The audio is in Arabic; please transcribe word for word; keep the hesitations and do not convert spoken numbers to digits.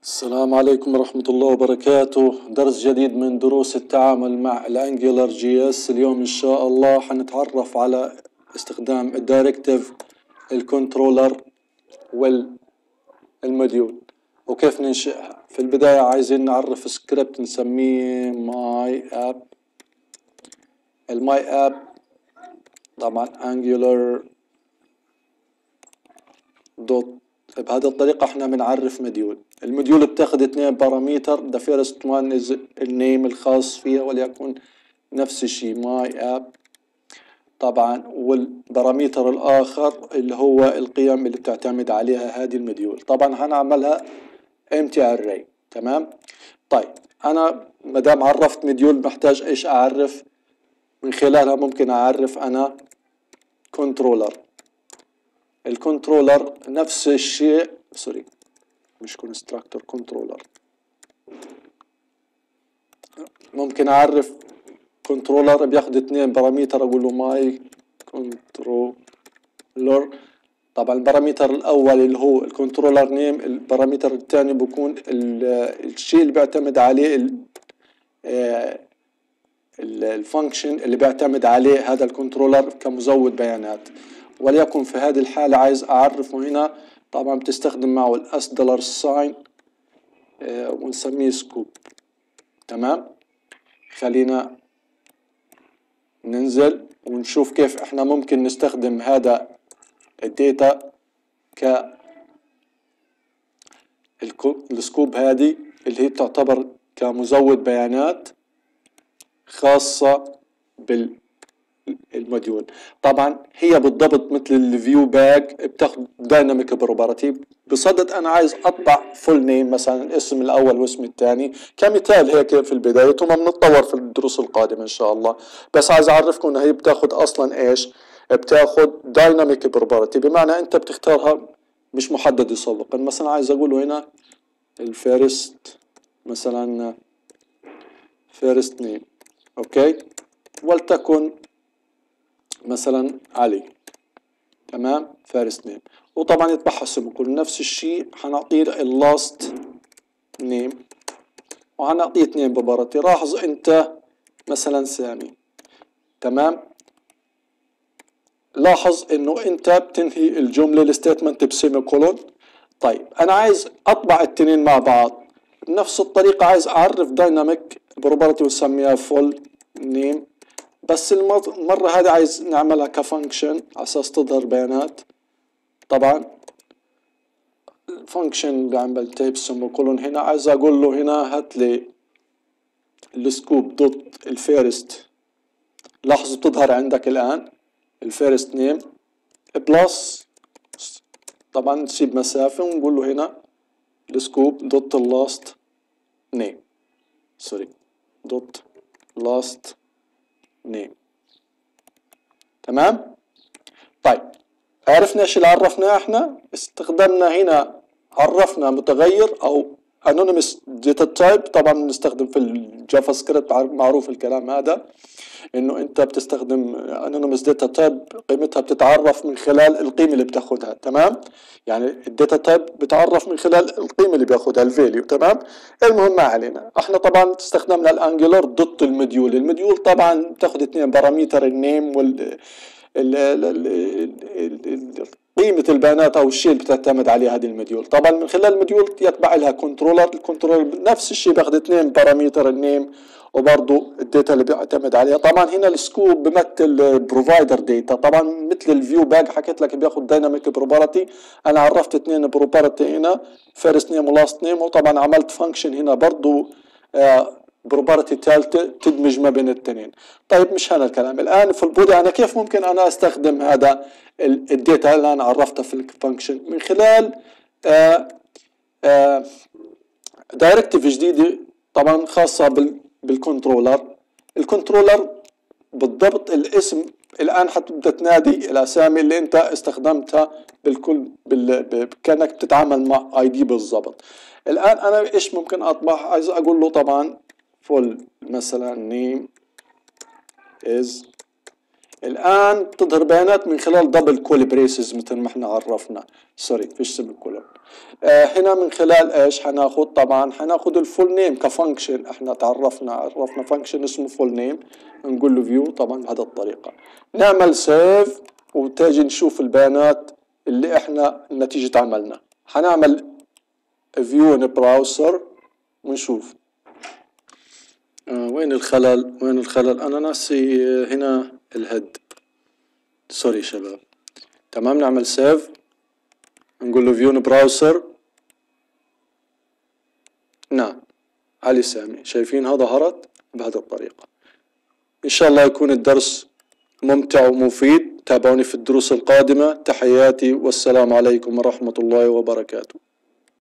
السلام عليكم ورحمة الله وبركاته. درس جديد من دروس التعامل مع الانجولار جي اس. اليوم ان شاء الله حنتعرف على استخدام الدايركتيف، الكنترولر والموديول وكيف ننشئها. في البداية عايزين نعرف سكريبت نسميه ماي اب. الماي اب طبعا انجولار دوت. بهذه الطريقة احنا بنعرف مديول. المديول بتاخد اثنين باراميتر. the first one is النيم الخاص فيها وليكن نفس الشيء my app طبعا، والباراميتر الاخر اللي هو القيم اللي بتعتمد عليها هذه المديول. طبعا هنعملها empty array. تمام. طيب انا ما دام عرفت مديول محتاج ايش اعرف من خلالها؟ ممكن اعرف انا كنترولر. الكنترولر نفس الشيء، سوري مش كونستراكتور، كنترولر. ممكن اعرف كنترولر بياخد اثنين باراميتر، اقول له ماي كنترولر. طبعا الباراميتر الاول اللي هو الكنترولر نيم، الباراميتر الثاني بكون الشيء اللي بيعتمد عليه الفانكشن اللي بيعتمد عليه هذا الكنترولر كمزود بيانات. وليكن في هذه الحالة عايز أعرفه هنا. طبعا بتستخدم معه الأس دولار ساين ونسميه سكوب. تمام. خلينا ننزل ونشوف كيف احنا ممكن نستخدم هذا الداتا ك السكوب هذه اللي هي تعتبر كمزود بيانات خاصة بال الموديول. طبعا هي بالضبط مثل الفيو باك، بتاخد دايناميك بروبرتي. بصدد انا عايز اطبع فول نيم مثلا الاسم الاول والاسم الثاني كمثال هيك في البدايه، ثم بنتطور في الدروس القادمه ان شاء الله. بس عايز اعرفكم انها هي بتاخد اصلا ايش؟ بتاخد دايناميك بروبرتي، بمعنى انت بتختارها مش محدده سابقا. مثلا عايز اقول له هنا الفيرست مثلا فيرست نيم، اوكي، ولتكن مثلا علي. تمام. فيرست نيم. وطبعا يتبعها اسم كل نفس الشيء. حنعطيه اللاست نيم وحنعطيه اثنين ببارتي. لاحظ انت مثلا سامي. تمام. لاحظ انه انت بتنهي الجمله الستيتمنت بسيمي كولون. طيب انا عايز اطبع الاثنين مع بعض بنفس الطريقه. عايز اعرف دايناميك بروبرتي ونسميها فول نيم. بس المرة هذه عايز نعملها كفانكشن على اساس تظهر بيانات. طبعا الفانكشن بعمل تايب سمو كولون. هنا عايز اقول له هنا هات لي السكوب دوت الفيرست. لاحظوا بتظهر عندك الان الفيرست نيم بلس. طبعا نسيب مسافة ونقول له هنا السكوب دوت اللاست نيم، سوري دوت لاست نيم. تمام. طيب عرفنا ايش اللي عرفناه احنا؟ استخدمنا هنا عرفنا متغير او anonymous data type. طبعا بنستخدم في الجافا سكريبت، معروف الكلام هذا، انه انت بتستخدم anonymous data type قيمتها بتتعرف من خلال القيمه اللي بتاخدها. تمام. يعني الداتا تايب بتعرف من خلال القيمه اللي بياخدها الفاليو. تمام. المهم ما علينا. احنا طبعا استخدمنا الانجلر ضد المديول. المديول طبعا بتاخد اثنين باراميتر النيم وال قيمة البيانات او الشيء اللي بتعتمد عليه هذه المديول. طبعا من خلال المديول يتبع لها كنترولر. الكنترولر نفس الشيء بياخذ اثنين باراميتر النيم وبرضه الداتا اللي بيعتمد عليها. طبعا هنا السكوب بمثل بروفايدر داتا. طبعا مثل الفيو باك حكيت لك بياخذ دايناميك بروبرتي. انا عرفت اثنين بروبرتي هنا فيرست نيم ولاست نيم. وطبعا عملت فانكشن هنا برضه آه بروبرتي ثالثه تدمج ما بين الاثنين. طيب مش هذا الكلام الان في البودي. انا كيف ممكن انا استخدم هذا الداتا اللي انا عرفتها في الفانكشن؟ من خلال آآ آآ دايركتيف جديده طبعا خاصه بال بالكنترولر. الكنترولر بالضبط الاسم الان حتبدا تنادي الاسامي اللي انت استخدمتها بالكل بال... كانك بتتعامل مع اي دي بالضبط. الان انا ايش ممكن اطبع؟ عايز اقول له طبعا فول مثلا نيم از الآن تظهر بيانات من خلال دبل كول بريسز مثل ما احنا عرفنا، سوري فيش سيمي كولون. آه هنا من خلال ايش حناخد؟ طبعا حناخد الفول نيم كفانكشن، احنا تعرفنا عرفنا فانكشن اسمه فول نيم، نقول له فيو طبعا بهذه الطريقة. نعمل سيف وتجي نشوف البيانات اللي احنا نتيجة عملنا. حنعمل فيو ان براوسر ونشوف. آه وين الخلل؟ وين الخلل؟ انا ناسي آه هنا الهيد، سوري شباب. تمام، نعمل سيف نقول له فيو ان براوسر. نعم علي سامي، شايفينها ظهرت بهذه الطريقة. إن شاء الله يكون الدرس ممتع ومفيد. تابعوني في الدروس القادمة. تحياتي والسلام عليكم ورحمة الله وبركاته.